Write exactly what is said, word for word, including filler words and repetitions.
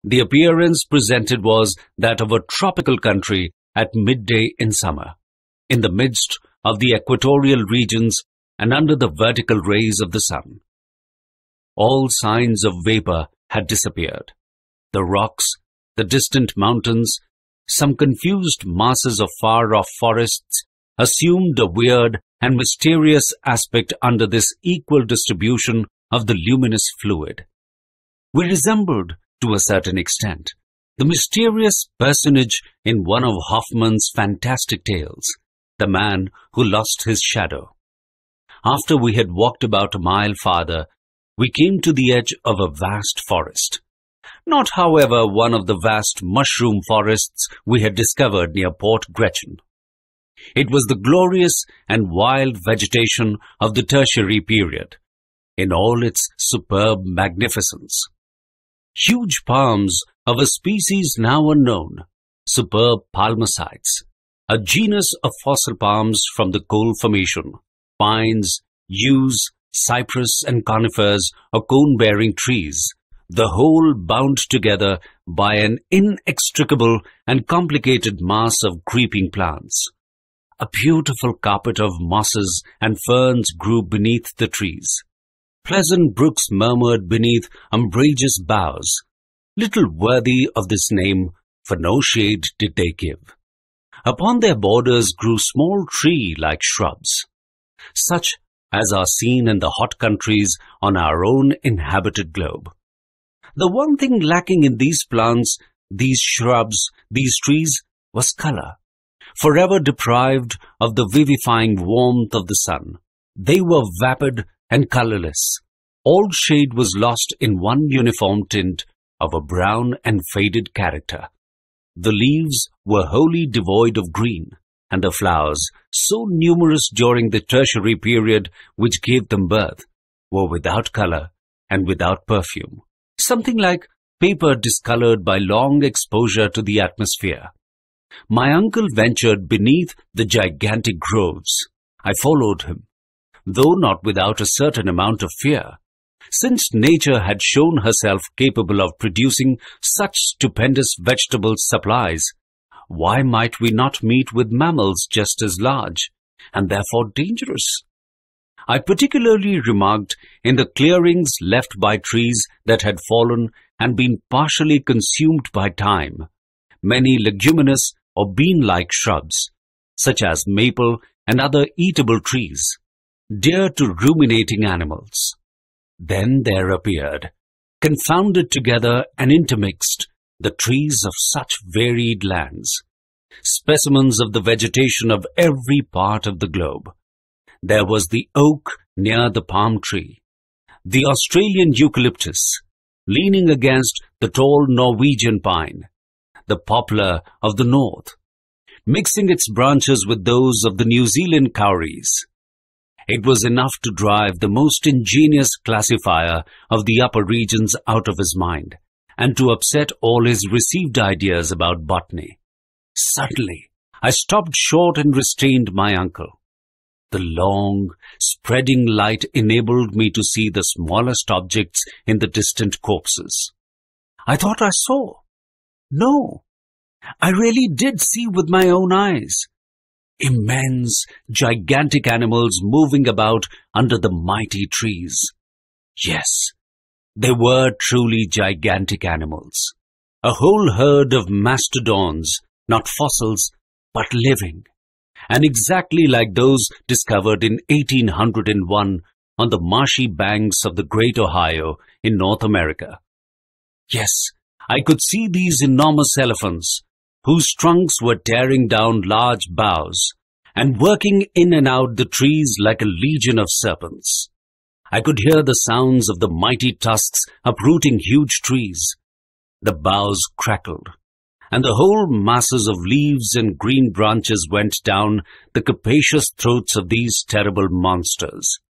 The appearance presented was that of a tropical country at midday in summer, in the midst of the equatorial regions and under the vertical rays of the sun. All signs of vapor had disappeared. The rocks, the distant mountains, some confused masses of far-off forests assumed a weird and mysterious aspect under this equal distribution of the luminous fluid. We resembled, to a certain extent, the mysterious personage in one of Hoffmann's fantastic tales, the man who lost his shadow. After we had walked about a mile farther, we came to the edge of a vast forest. Not, however, one of the vast mushroom forests we had discovered near Port Gretchen. It was the glorious and wild vegetation of the Tertiary period, in all its superb magnificence. Huge palms of a species now unknown, superb palmacites, a genus of fossil palms from the coal formation, pines, yews, cypress and conifers or cone-bearing trees, the whole bound together by an inextricable and complicated mass of creeping plants. A beautiful carpet of mosses and ferns grew beneath the trees. Pleasant brooks murmured beneath umbrageous boughs, little worthy of this name, for no shade did they give. Upon their borders grew small tree-like shrubs, such as are seen in the hot countries on our own inhabited globe. The one thing lacking in these plants, these shrubs, these trees, was color. Forever deprived of the vivifying warmth of the sun, they were vapid and colorless. All shade was lost in one uniform tint of a brown and faded character. The leaves were wholly devoid of green, and the flowers, so numerous during the Tertiary period which gave them birth, were without color and without perfume, something like paper discolored by long exposure to the atmosphere. My uncle ventured beneath the gigantic groves. I followed him, though not without a certain amount of fear. Since nature had shown herself capable of producing such stupendous vegetable supplies, why might we not meet with mammals just as large, and therefore dangerous? I particularly remarked in the clearings left by trees that had fallen and been partially consumed by time, many leguminous or bean-like shrubs, such as maple and other eatable trees, dear to ruminating animals. Then there appeared, confounded together and intermixed, the trees of such varied lands, specimens of the vegetation of every part of the globe. There was the oak near the palm tree, the Australian eucalyptus, leaning against the tall Norwegian pine, the poplar of the north, mixing its branches with those of the New Zealand kauris. It was enough to drive the most ingenious classifier of the upper regions out of his mind, and to upset all his received ideas about botany. Suddenly, I stopped short and restrained my uncle. The long, spreading light enabled me to see the smallest objects in the distant copses. I thought I saw. No, I really did see with my own eyes. Immense, gigantic animals moving about under the mighty trees. Yes, they were truly gigantic animals. A whole herd of mastodons, not fossils, but living, and exactly like those discovered in eighteen hundred one on the marshy banks of the Great Ohio in North America. Yes, I could see these enormous elephants, whose trunks were tearing down large boughs and working in and out the trees like a legion of serpents. I could hear the sounds of the mighty tusks uprooting huge trees. The boughs crackled, and the whole masses of leaves and green branches went down the capacious throats of these terrible monsters.